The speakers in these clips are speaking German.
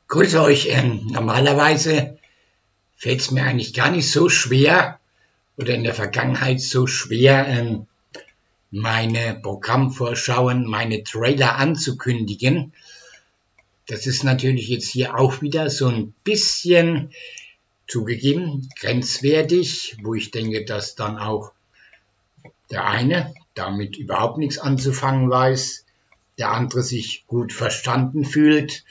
Grüße euch. Normalerweise fällt es mir eigentlich gar nicht so schwer oder in der Vergangenheit so schwer, meine Programmvorschauen, meine Trailer anzukündigen. Das ist natürlich jetzt hier auch wieder so ein bisschen zugegeben grenzwertig, wo ich denke, dass dann auch der eine damit überhaupt nichts anzufangen weiß, der andere sich gut verstanden fühlt,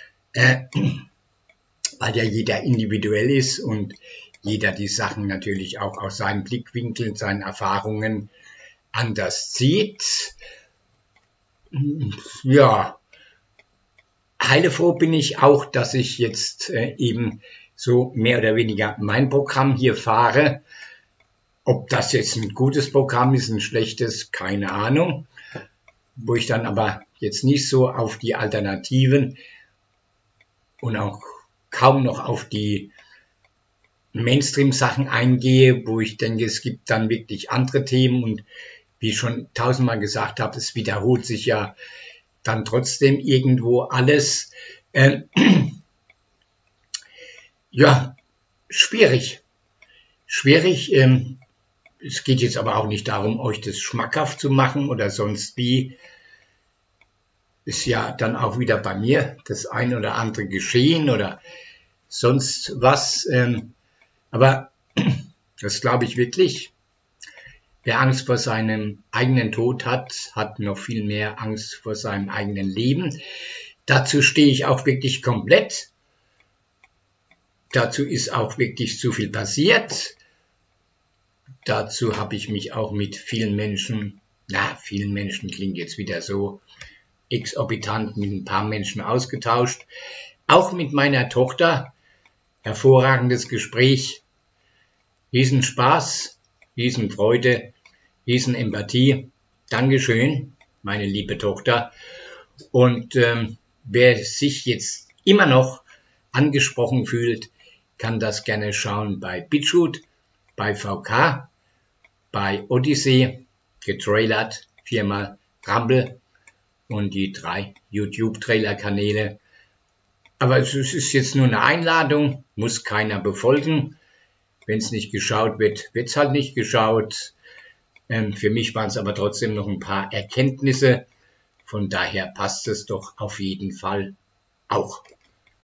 weil ja jeder individuell ist und jeder die Sachen natürlich auch aus seinen Blickwinkeln, seinen Erfahrungen anders sieht. Ja, heilefroh bin ich auch, dass ich jetzt eben so mehr oder weniger mein Programm hier fahre. Ob das jetzt ein gutes Programm ist, ein schlechtes, keine Ahnung. Wo ich dann aber jetzt nicht so auf die Alternativen und auch kaum noch auf die Mainstream-Sachen eingehe, wo ich denke, es gibt dann wirklich andere Themen und wie ich schon tausendmal gesagt habe, es wiederholt sich ja dann trotzdem irgendwo alles. Ja, schwierig. Schwierig. Es geht jetzt aber auch nicht darum, euch das schmackhaft zu machen oder sonst wie. Ist ja dann auch wieder bei mir das ein oder andere geschehen oder sonst was. Aber das glaube ich wirklich. Wer Angst vor seinem eigenen Tod hat, hat noch viel mehr Angst vor seinem eigenen Leben. Dazu stehe ich auch wirklich komplett. Dazu ist auch wirklich zu viel passiert. Dazu habe ich mich auch mit vielen Menschen, vielen Menschen klingt jetzt wieder so exorbitant, mit ein paar Menschen ausgetauscht. Auch mit meiner Tochter. Hervorragendes Gespräch. Riesenspaß, Riesenfreude, Riesenempathie. Dankeschön, meine liebe Tochter. Und wer sich jetzt immer noch angesprochen fühlt, kann das gerne schauen bei BitChute, bei VK, bei Odyssey, getrailert, 4-mal Rumble und die 3 YouTube-Trailer-Kanäle. Aber es ist jetzt nur eine Einladung, muss keiner befolgen. Wenn es nicht geschaut wird, wird es halt nicht geschaut. Für mich waren es aber trotzdem noch ein paar Erkenntnisse. Von daher passt es doch auf jeden Fall auch.